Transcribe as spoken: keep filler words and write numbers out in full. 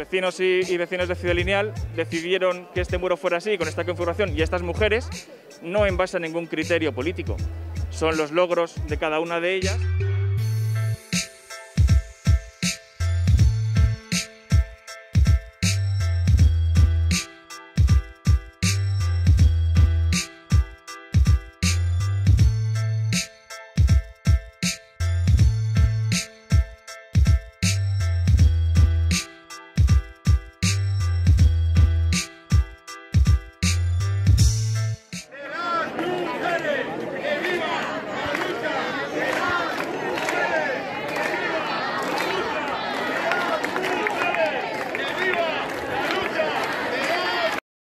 vecinos y, y vecinos de Ciudad Lineal decidieron que este muro fuera así, con esta configuración y estas mujeres, no en base a ningún criterio político. Son los logros de cada una de ellas.